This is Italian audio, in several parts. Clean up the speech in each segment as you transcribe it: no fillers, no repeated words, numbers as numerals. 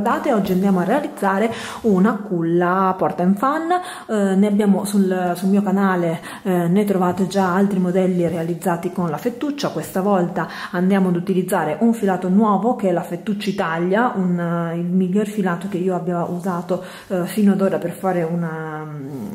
guardate, oggi andiamo a realizzare una culla porta and fan. Ne abbiamo sul mio canale, ne trovate già altri modelli realizzati con la fettuccia. Questa volta andiamo ad utilizzare un filato nuovo che è la Fettuccia Italia, il miglior filato che io abbia usato fino ad ora per fare una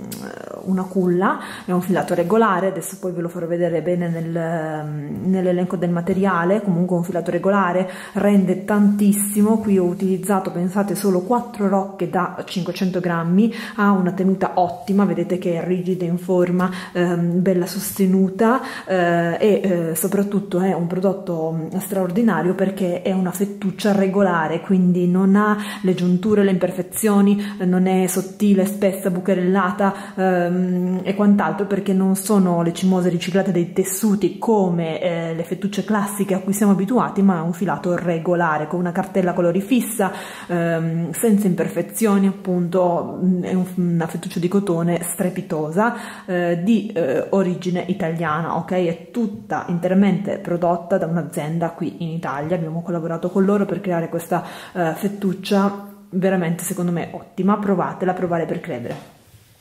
culla. È un filato regolare, adesso poi ve lo farò vedere bene nell'elenco del materiale. Comunque un filato regolare, rende tantissimo. Qui ho utilizzato, pensate, solo 4 rocche da 500 grammi, ha una tenuta ottima, vedete che è rigida in forma, bella sostenuta, e soprattutto è un prodotto straordinario perché è una fettuccia regolare, quindi non ha le giunture, le imperfezioni, non è sottile, spessa, bucherellata e quant'altro, perché non sono le cimose riciclate dei tessuti come le fettucce classiche a cui siamo abituati, ma è un filato regolare con una cartella colori fissa, senza imperfezioni, appunto. È una fettuccia di cotone strepitosa, di origine italiana, ok? È tutta interamente prodotta da un'azienda qui in Italia. Abbiamo collaborato con loro per creare questa fettuccia veramente, secondo me, ottima. Provatela, provare per credere.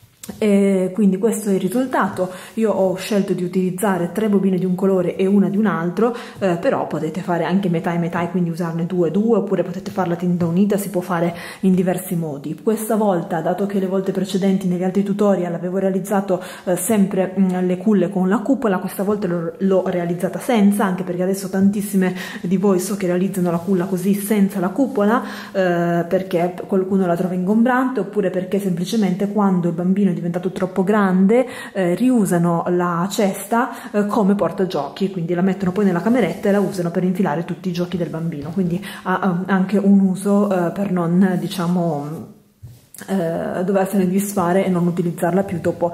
E quindi questo è il risultato. Io ho scelto di utilizzare 3 bobine di un colore e una di un altro, però potete fare anche metà e metà e quindi usarne 2 e 2, oppure potete farla tinta unita, si può fare in diversi modi. Questa volta, dato che le volte precedenti negli altri tutorial avevo realizzato sempre le culle con la cupola, questa volta l'ho realizzata senza, anche perché adesso tantissime di voi so che realizzano la culla così senza la cupola, perché qualcuno la trova ingombrante, oppure perché semplicemente quando il bambino è diventato troppo grande riusano la cesta come portagiochi, quindi la mettono poi nella cameretta e la usano per infilare tutti i giochi del bambino, quindi ha anche un uso per non, diciamo, doversene disfare e non utilizzarla più dopo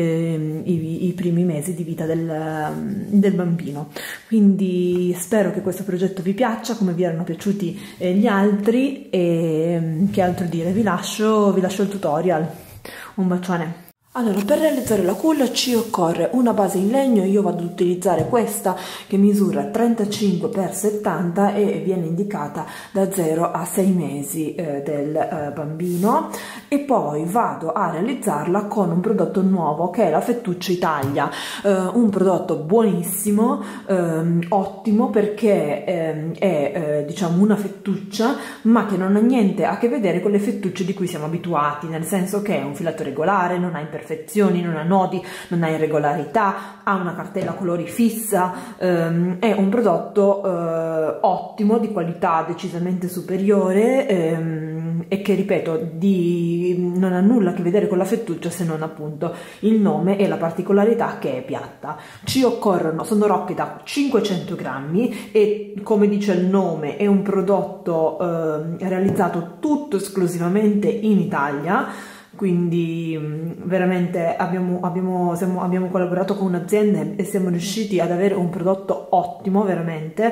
i primi mesi di vita del bambino. Quindi spero che questo progetto vi piaccia come vi erano piaciuti gli altri, e che altro dire, vi lascio il tutorial. Un bacione. Allora, per realizzare la culla ci occorre una base in legno. Io vado ad utilizzare questa che misura 35 x 70 e viene indicata da 0 a 6 mesi del bambino, e poi vado a realizzarla con un prodotto nuovo che è la Fettuccia Italia, un prodotto buonissimo, ottimo, perché è diciamo una fettuccia ma che non ha niente a che vedere con le fettucce di cui siamo abituati, nel senso che è un filato regolare, non ha imperfezioni, non ha nodi, non ha irregolarità, ha una cartella colori fissa, è un prodotto ottimo, di qualità decisamente superiore, e che, ripeto, non ha nulla a che vedere con la fettuccia, se non appunto il nome e la particolarità che è piatta. Ci occorrono, sono rocche da 500 grammi e, come dice il nome, è un prodotto realizzato tutto esclusivamente in Italia. Quindi veramente abbiamo collaborato con un'azienda e siamo riusciti ad avere un prodotto ottimo, veramente,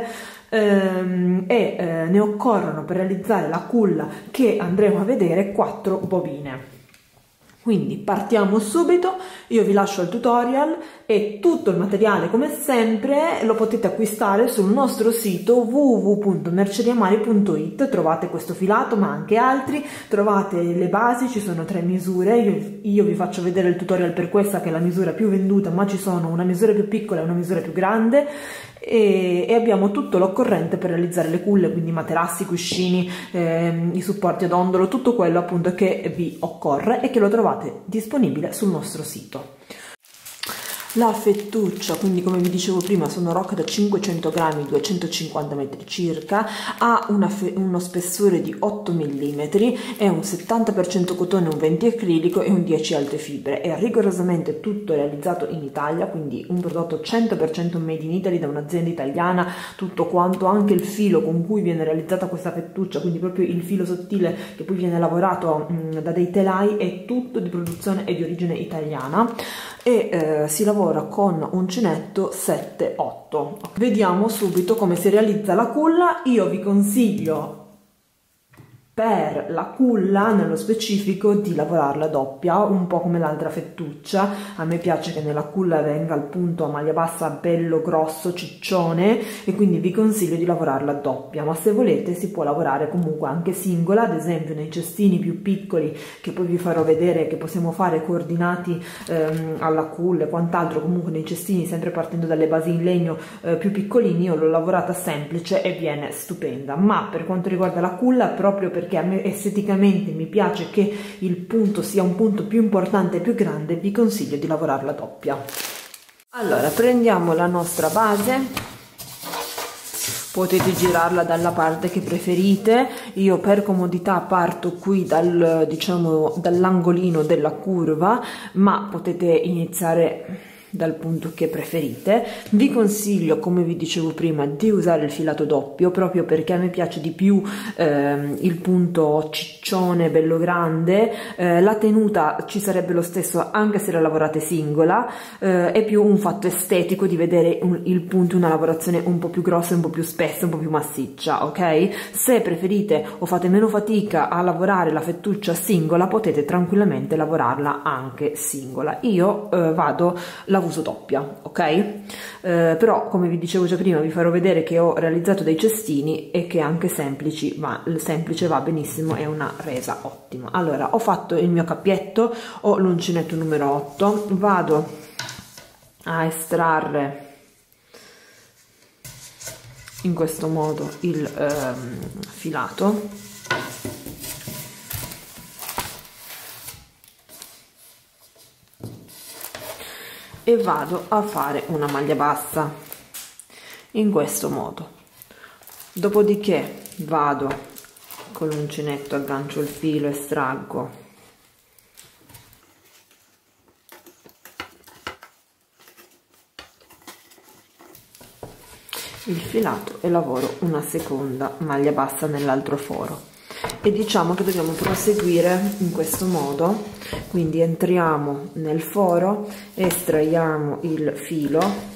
ne occorrono per realizzare la culla che andremo a vedere 4 bobine. Quindi partiamo subito. Io vi lascio il tutorial e tutto il materiale, come sempre, lo potete acquistare sul nostro sito www.merceriamari.it. trovate questo filato ma anche altri, trovate le basi, ci sono 3 misure. Io vi faccio vedere il tutorial per questa che è la misura più venduta, ma ci sono una misura più piccola e una misura più grande, e abbiamo tutto l'occorrente per realizzare le culle, quindi materassi, cuscini, i supporti ad ondolo, tutto quello appunto che vi occorre e che lo trovate disponibile sul nostro sito. La fettuccia, quindi come vi dicevo prima, sono rocche da 500 grammi, 250 metri circa, ha uno spessore di 8 mm, è un 70% cotone, un 20 acrilico e un 10 alte fibre. È rigorosamente tutto realizzato in Italia, quindi un prodotto 100% made in Italy da un'azienda italiana, tutto quanto, anche il filo con cui viene realizzata questa fettuccia, quindi proprio il filo sottile che poi viene lavorato da dei telai, è tutto di produzione e di origine italiana, e si lavora con uncinetto 7-8. Vediamo subito come si realizza la culla. Io vi consiglio per la culla nello specifico di lavorarla doppia, un po' come l'altra fettuccia. A me piace che nella culla venga al punto a maglia bassa bello grosso, ciccione, e quindi vi consiglio di lavorarla doppia, ma se volete si può lavorare comunque anche singola, ad esempio nei cestini più piccoli che poi vi farò vedere, che possiamo fare coordinati alla culla e quant'altro. Comunque nei cestini, sempre partendo dalle basi in legno più piccolini, io l'ho lavorata semplice e viene stupenda. Ma per quanto riguarda la culla, proprio perché a me esteticamente mi piace che il punto sia un punto più importante e più grande, vi consiglio di lavorarla doppia. Allora, prendiamo la nostra base, potete girarla dalla parte che preferite. Io per comodità parto qui dal, diciamo, dall'angolino della curva, ma potete iniziare dal punto che preferite. Vi consiglio, come vi dicevo prima, di usare il filato doppio, proprio perché a me piace di più il punto ciccione bello grande. La tenuta ci sarebbe lo stesso anche se la lavorate singola, è più un fatto estetico di vedere il punto in una lavorazione un po' più grossa, un po' più spessa, un po' più massiccia, ok? Se preferite o fate meno fatica a lavorare la fettuccia singola, potete tranquillamente lavorarla anche singola. Io la uso doppia, ok? Però come vi dicevo già prima, vi farò vedere che ho realizzato dei cestini e che anche semplice va benissimo, è una resa ottima. Allora, ho fatto il mio cappietto, ho l'uncinetto numero 8, vado a estrarre in questo modo il filato. E vado a fare una maglia bassa in questo modo. Dopodiché vado con l'uncinetto, aggancio il filo, estraggo il filato e lavoro una seconda maglia bassa nell'altro foro. E diciamo che dobbiamo proseguire in questo modo, quindi entriamo nel foro, estraiamo il filo,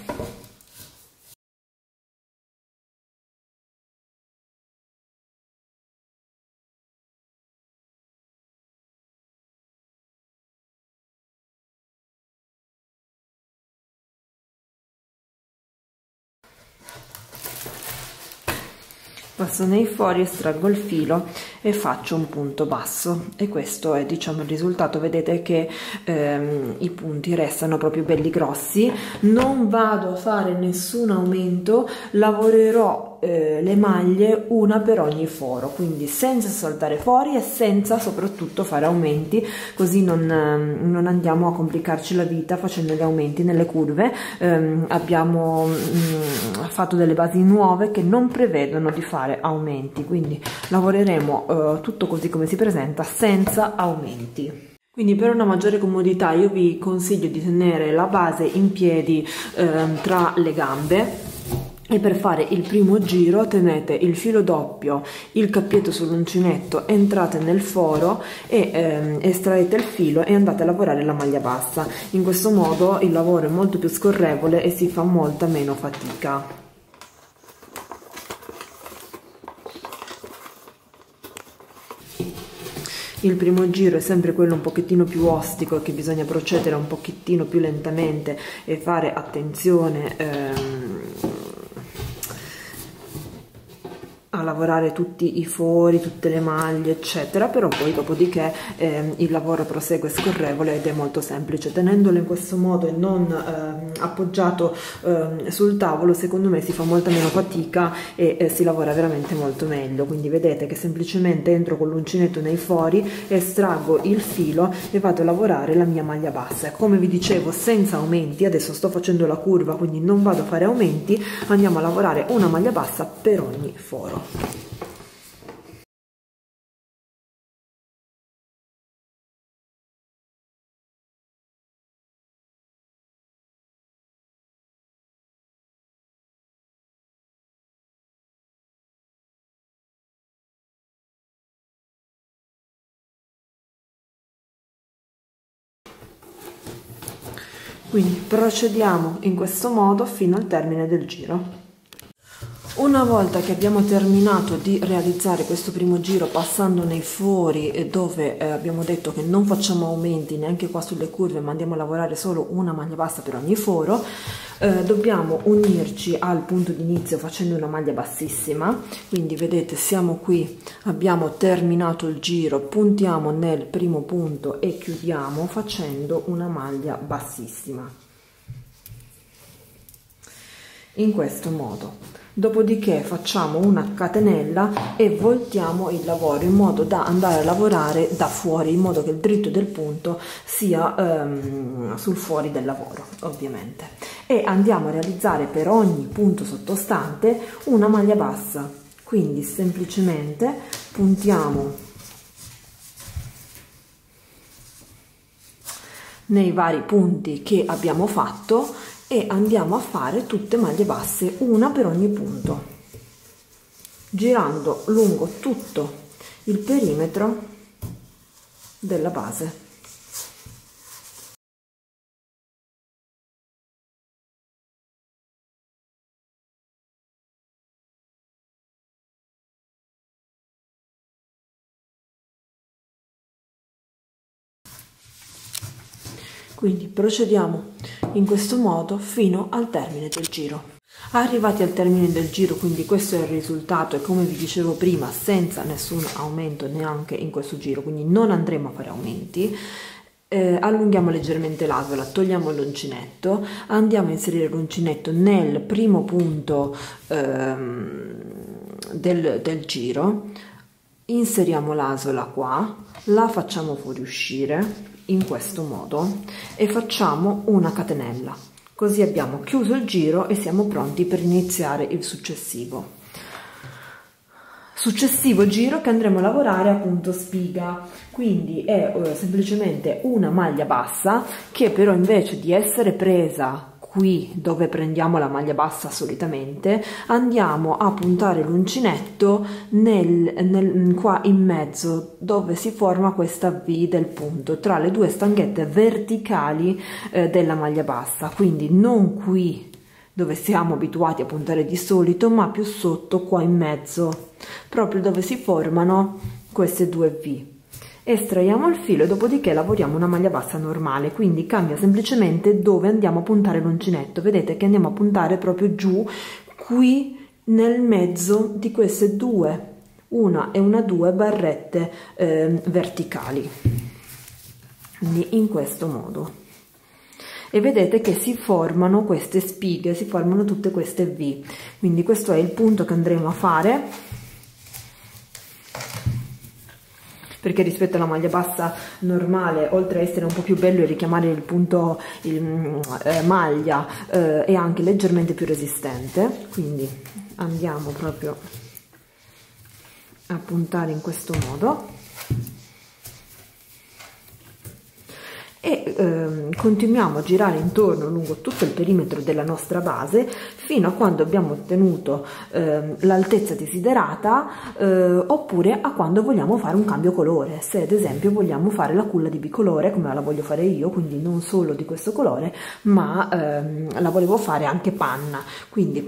passo nei fori, estraggo il filo e faccio un punto basso, e questo è, diciamo, il risultato. Vedete che i punti restano proprio belli grossi. Non vado a fare nessun aumento, lavorerò le maglie una per ogni foro, quindi senza saltare fuori e senza soprattutto fare aumenti, così non andiamo a complicarci la vita facendo gli aumenti nelle curve. Abbiamo fatto delle basi nuove che non prevedono di fare aumenti, quindi lavoreremo tutto così come si presenta, senza aumenti. Quindi per una maggiore comodità io vi consiglio di tenere la base in piedi tra le gambe, e per fare il primo giro tenete il filo doppio, il cappietto sull'uncinetto, entrate nel foro e estraete il filo e andate a lavorare la maglia bassa. In questo modo il lavoro è molto più scorrevole e si fa molta meno fatica. Il primo giro è sempre quello un pochettino più ostico, che bisogna procedere un pochettino più lentamente e fare attenzione a lavorare tutti i fori, tutte le maglie eccetera, però poi dopodiché il lavoro prosegue scorrevole ed è molto semplice. Tenendolo in questo modo e non appoggiato sul tavolo, secondo me si fa molta meno fatica e si lavora veramente molto meglio. Quindi vedete che semplicemente entro con l'uncinetto nei fori, estraggo il filo e vado a lavorare la mia maglia bassa, come vi dicevo, senza aumenti. Adesso sto facendo la curva, quindi non vado a fare aumenti, andiamo a lavorare una maglia bassa per ogni foro. Quindi procediamo in questo modo fino al termine del giro. Una volta che abbiamo terminato di realizzare questo primo giro passando nei fori dove abbiamo detto che non facciamo aumenti neanche qua sulle curve, ma andiamo a lavorare solo una maglia bassa per ogni foro, dobbiamo unirci al punto di inizio facendo una maglia bassissima. Quindi vedete, siamo qui, abbiamo terminato il giro, puntiamo nel primo punto e chiudiamo facendo una maglia bassissima in questo modo. Dopodiché facciamo una catenella e voltiamo il lavoro in modo da andare a lavorare da fuori, in modo che il dritto del punto sia sul fuori del lavoro, ovviamente. E andiamo a realizzare per ogni punto sottostante una maglia bassa. Quindi semplicemente puntiamo nei vari punti che abbiamo fatto e andiamo a fare tutte maglie basse, una per ogni punto, girando lungo tutto il perimetro della base. Quindi procediamo in questo modo fino al termine del giro. Arrivati al termine del giro, quindi questo è il risultato, e come vi dicevo prima, senza nessun aumento neanche in questo giro, quindi non andremo a fare aumenti. Allunghiamo leggermente l'asola, togliamo l'uncinetto, andiamo a inserire l'uncinetto nel primo punto del giro, inseriamo l'asola qua, la facciamo fuoriuscire in questo modo e facciamo una catenella, così abbiamo chiuso il giro e siamo pronti per iniziare il successivo giro, che andremo a lavorare appunto spiga. Quindi è semplicemente una maglia bassa, che però invece di essere presa qui dove prendiamo la maglia bassa solitamente, andiamo a puntare l'uncinetto qua in mezzo, dove si forma questa V del punto tra le due stanghette verticali della maglia bassa. Quindi non qui dove siamo abituati a puntare di solito, ma più sotto, qua in mezzo, proprio dove si formano queste due V. Estraiamo il filo e dopodiché lavoriamo una maglia bassa normale, quindi cambia semplicemente dove andiamo a puntare l'uncinetto. Vedete che andiamo a puntare proprio giù, qui nel mezzo di queste due, una e una due barrette verticali, quindi in questo modo. E vedete che si formano queste spighe, si formano tutte queste V. Quindi questo è il punto che andremo a fare, perché rispetto alla maglia bassa normale, oltre a essere un po' più bello e richiamare il punto maglia, è anche leggermente più resistente. Quindi andiamo proprio a puntare in questo modo e continuiamo a girare intorno lungo tutto il perimetro della nostra base fino a quando abbiamo ottenuto l'altezza desiderata, oppure a quando vogliamo fare un cambio colore. Se ad esempio vogliamo fare la culla di bicolore, come la voglio fare io, quindi non solo di questo colore, ma la volevo fare anche panna, quindi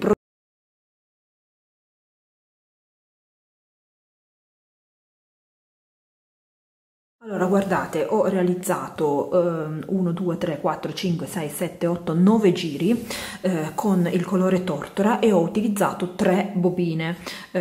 allora, guardate, ho realizzato 1, 2, 3, 4, 5, 6, 7, 8, 9 giri con il colore tortora, e ho utilizzato 3 bobine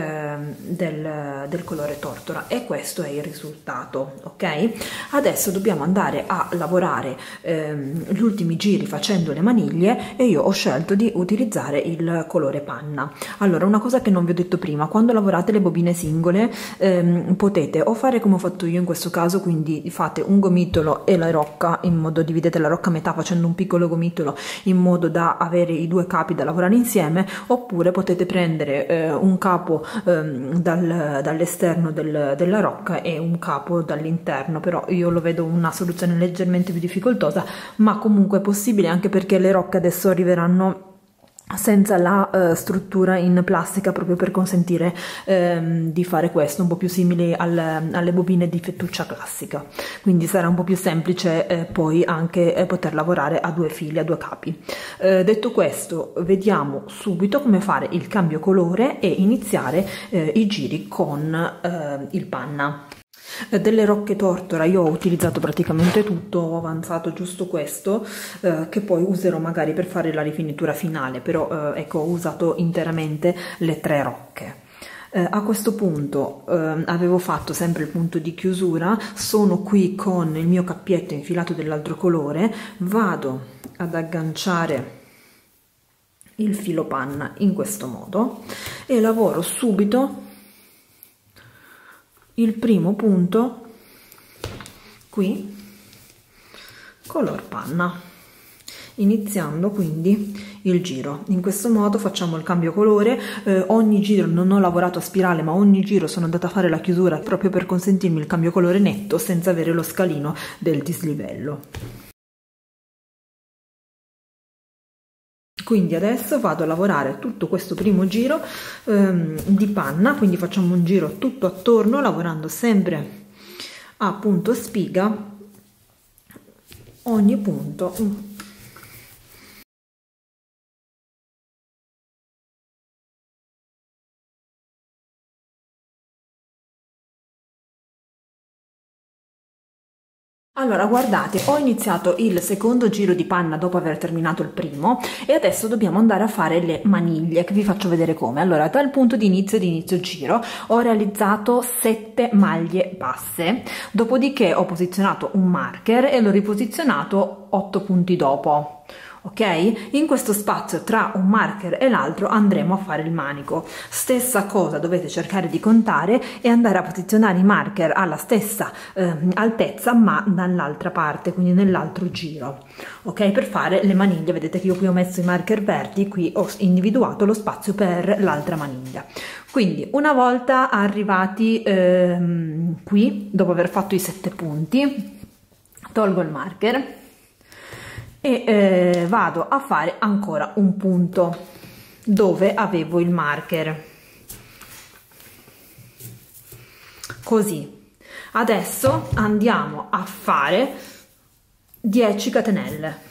del colore tortora, e questo è il risultato, ok? Adesso dobbiamo andare a lavorare gli ultimi giri facendo le maniglie, e io ho scelto di utilizzare il colore panna. Allora, una cosa che non vi ho detto prima: quando lavorate le bobine singole potete o fare come ho fatto io in questo caso, quindi fate un gomitolo e la rocca, in modo dividete la rocca a metà facendo un piccolo gomitolo in modo da avere i due capi da lavorare insieme, oppure potete prendere un capo dall'esterno della rocca e un capo dall'interno. Però io lo vedo una soluzione leggermente più difficoltosa, ma comunque è possibile, anche perché le rocche adesso arriveranno senza la struttura in plastica, proprio per consentire di fare questo, un po' più simile alle bobine di fettuccia classica, quindi sarà un po' più semplice poi anche poter lavorare a due fili, a due capi. Detto questo, vediamo subito come fare il cambio colore e iniziare i giri con il panna. Delle rocche tortora io ho utilizzato praticamente tutto, ho avanzato giusto questo che poi userò magari per fare la rifinitura finale, però ecco, ho usato interamente le 3 rocche. A questo punto avevo fatto sempre il punto di chiusura, sono qui con il mio cappietto infilato dell'altro colore, vado ad agganciare il filo panna in questo modo e lavoro subito il primo punto qui color panna, iniziando quindi il giro. In questo modo facciamo il cambio colore, ogni giro non ho lavorato a spirale, ma ogni giro sono andata a fare la chiusura proprio per consentirmi il cambio colore netto senza avere lo scalino del dislivello. Quindi adesso vado a lavorare tutto questo primo giro di panna, quindi facciamo un giro tutto attorno lavorando sempre a punto spiga ogni punto. Allora, guardate, ho iniziato il secondo giro di panna dopo aver terminato il primo e adesso dobbiamo andare a fare le maniglie, che vi faccio vedere come. Allora, dal punto di inizio giro ho realizzato 7 maglie basse, dopodiché ho posizionato un marker e l'ho riposizionato 8 punti dopo. Ok? In questo spazio tra un marker e l'altro andremo a fare il manico. Stessa cosa, dovete cercare di contare e andare a posizionare i marker alla stessa altezza ma dall'altra parte, quindi nell'altro giro. Ok? Per fare le maniglie, vedete che io qui ho messo i marker verdi, qui ho individuato lo spazio per l'altra maniglia. Quindi una volta arrivati qui, dopo aver fatto i 7 punti, tolgo il marker e vado a fare ancora un punto dove avevo il marker, così. Adesso andiamo a fare 10 catenelle.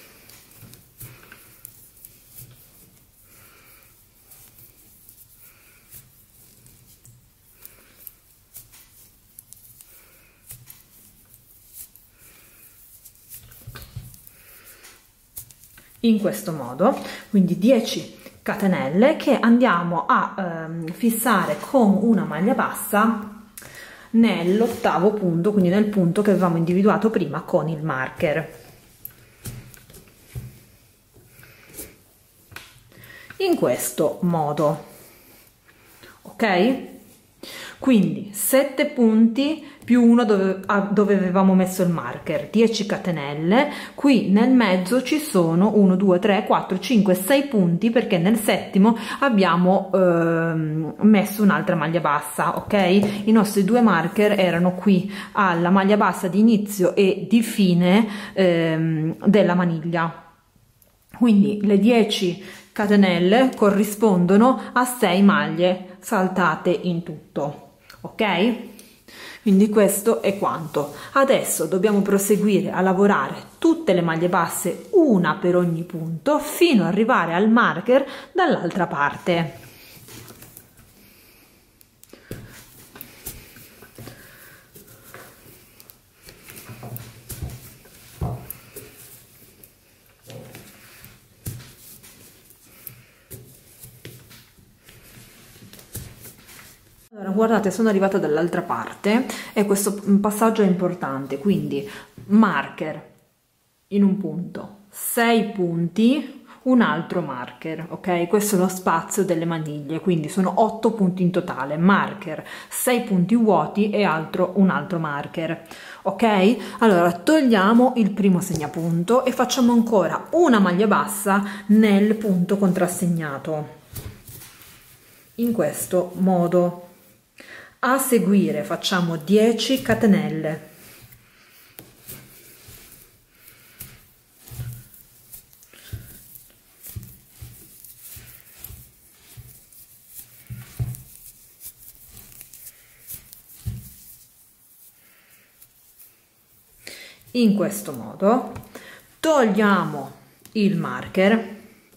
In questo modo, quindi 10 catenelle che andiamo a fissare con una maglia bassa nell'8º punto, quindi nel punto che avevamo individuato prima con il marker. In questo modo, ok? Quindi 7 punti più uno dove avevamo messo il marker, 10 catenelle, qui nel mezzo ci sono 1, 2, 3, 4, 5, 6 punti perché nel settimo abbiamo messo un'altra maglia bassa, ok? I nostri 2 marker erano qui alla maglia bassa di inizio e di fine della maniglia, quindi le 10 catenelle corrispondono a 6 maglie saltate in tutto. Ok? Quindi questo è quanto. Adesso dobbiamo proseguire a lavorare tutte le maglie basse, una per ogni punto, fino ad arrivare al marker dall'altra parte. Allora, guardate, sono arrivata dall'altra parte e questo passaggio è importante, quindi marker in un punto, 6 punti, un altro marker, ok? Questo è lo spazio delle maniglie, quindi sono 8 punti in totale, marker, 6 punti vuoti e un altro marker, ok? Allora, togliamo il primo segnapunto e facciamo ancora una maglia bassa nel punto contrassegnato, in questo modo. A seguire facciamo 10 catenelle. in questo modo, togliamo il marker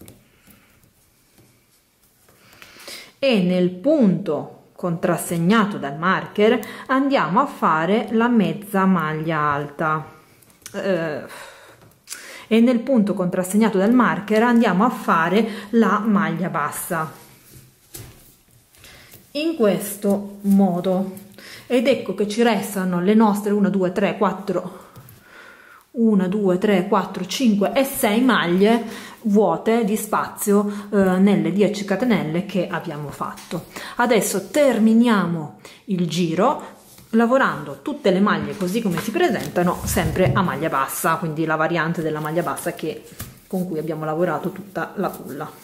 e nel punto contrassegnato dal marker andiamo a fare la mezza maglia alta e nel punto contrassegnato dal marker andiamo a fare la maglia bassa in questo modo, ed ecco che ci restano le nostre 1 2 3 4 5 e 6 maglie vuote di spazio nelle 10 catenelle che abbiamo fatto. Adesso terminiamo il giro lavorando tutte le maglie così come si presentano, sempre a maglia bassa, quindi la variante della maglia bassa con cui abbiamo lavorato tutta la culla.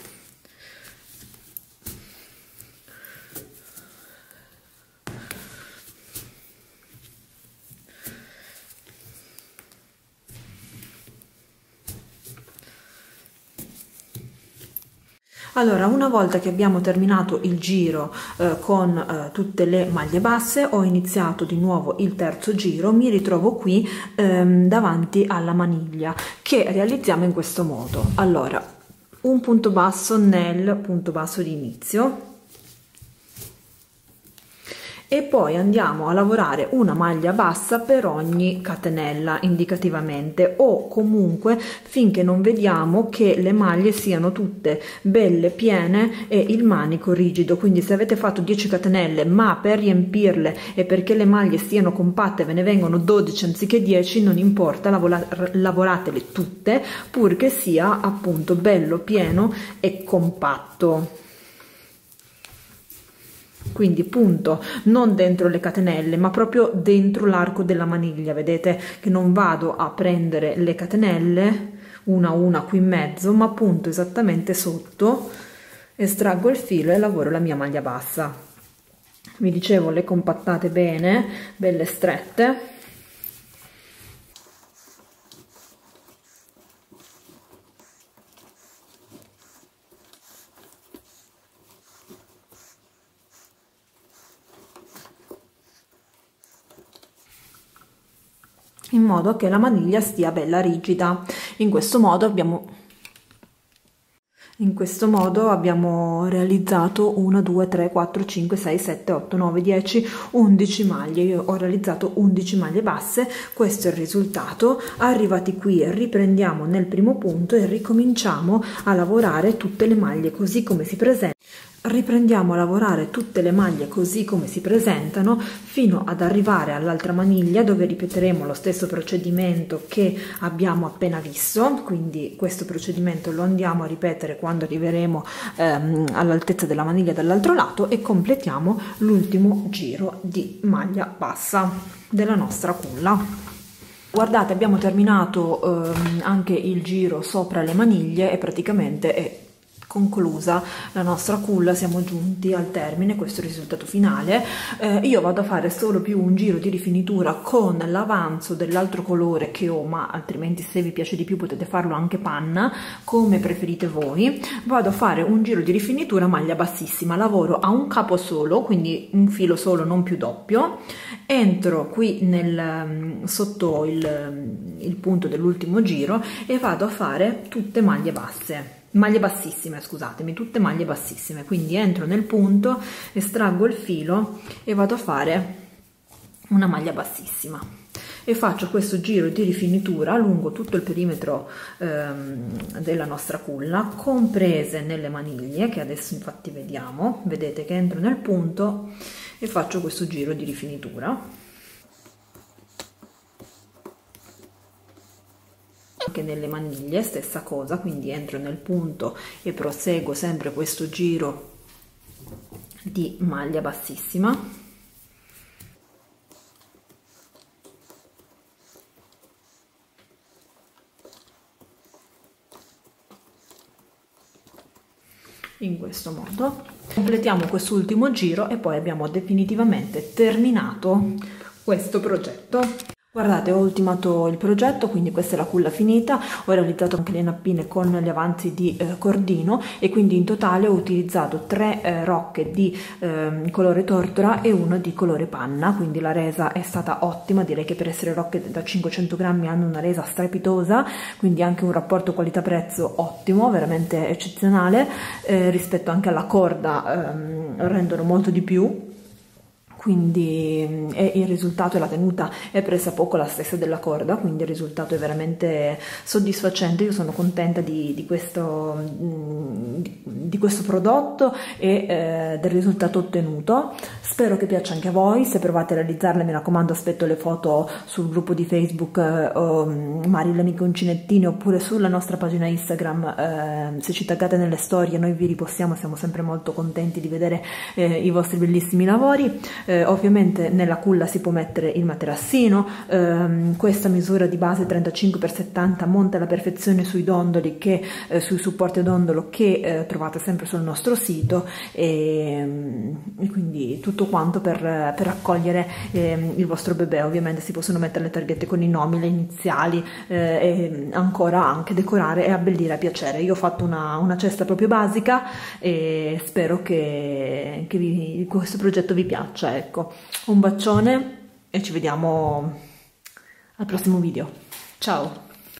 Allora, una volta che abbiamo terminato il giro con tutte le maglie basse, ho iniziato di nuovo il terzo giro, mi ritrovo qui davanti alla maniglia che realizziamo in questo modo. Allora, un punto basso nel punto basso di inizio e poi andiamo a lavorare una maglia bassa per ogni catenella indicativamente, o comunque finché non vediamo che le maglie siano tutte belle piene e il manico rigido. Quindi se avete fatto 10 catenelle ma per riempirle e perché le maglie siano compatte ve ne vengono 12 anziché 10, non importa, lavoratele tutte purché sia appunto bello pieno e compatto. Quindi punto non dentro le catenelle ma proprio dentro l'arco della maniglia. Vedete che non vado a prendere le catenelle una a una qui in mezzo, ma punto esattamente sotto, estraggo il filo e lavoro la mia maglia bassa. Vi dicevo, le compattate bene, belle strette. In modo che la maniglia stia bella rigida. In questo modo abbiamo realizzato 1 2 3 4 5 6 7 8 9 10 11 maglie. Io ho realizzato 11 maglie basse. Questo è il risultato. Arrivati qui riprendiamo nel primo punto e ricominciamo a lavorare tutte le maglie così come si presentano. Riprendiamo a lavorare tutte le maglie così come si presentano fino ad arrivare all'altra maniglia, dove ripeteremo lo stesso procedimento che abbiamo appena visto. Quindi questo procedimento lo andiamo a ripetere quando arriveremo all'altezza della maniglia dall'altro lato e completiamo l'ultimo giro di maglia bassa della nostra culla. Guardate, abbiamo terminato anche il giro sopra le maniglie e praticamente è conclusa la nostra culla, siamo giunti al termine. Questo è il risultato finale. Io vado a fare solo più un giro di rifinitura con l'avanzo dell'altro colore che ho, ma altrimenti se vi piace di più potete farlo anche panna, come preferite voi. Vado a fare un giro di rifinitura maglia bassissima, lavoro a un capo solo, quindi un filo solo, non più doppio. Entro qui sotto il punto dell'ultimo giro e vado a fare tutte maglie bassissime, scusatemi, tutte maglie bassissime. Quindi entro nel punto, estraggo il filo e vado a fare una maglia bassissima e faccio questo giro di rifinitura lungo tutto il perimetro della nostra culla, comprese nelle maniglie, che adesso infatti vediamo. Vedete che entro nel punto e faccio questo giro di rifinitura. Anche nelle maniglie stessa cosa, quindi entro nel punto e proseguo sempre questo giro di maglia bassissima. In questo modo completiamo quest'ultimo giro e poi abbiamo definitivamente terminato questo progetto. Guardate, ho ultimato il progetto, quindi questa è la culla finita, ho realizzato anche le nappine con gli avanzi di cordino e quindi in totale ho utilizzato 3 rocche di colore tortora e 1 di colore panna, quindi la resa è stata ottima, direi che per essere rocche da 500 grammi hanno una resa strepitosa, quindi anche un rapporto qualità-prezzo ottimo, veramente eccezionale, rispetto anche alla corda rendono molto di più. Quindi il risultato e la tenuta è pressappoco la stessa della corda, quindi il risultato è veramente soddisfacente. Io sono contenta di questo prodotto e del risultato ottenuto. Spero che piaccia anche a voi. Se provate a realizzarle, mi raccomando, aspetto le foto sul gruppo di Facebook Mari l'amica uncinettine, oppure sulla nostra pagina Instagram. Se ci taggate nelle storie noi vi ripostiamo, siamo sempre molto contenti di vedere i vostri bellissimi lavori. Ovviamente nella culla si può mettere il materassino, questa misura di base 35x70 monta alla perfezione sui dondoli sui supporti a dondolo che trovate sempre sul nostro sito, e quindi tutto quanto per accogliere il vostro bebè. Ovviamente si possono mettere le targhette con i nomi, le iniziali, e ancora anche decorare e abbellire a piacere. Io ho fatto una cesta proprio basica e spero che questo progetto vi piaccia. Ecco, un bacione e ci vediamo al prossimo video. Ciao!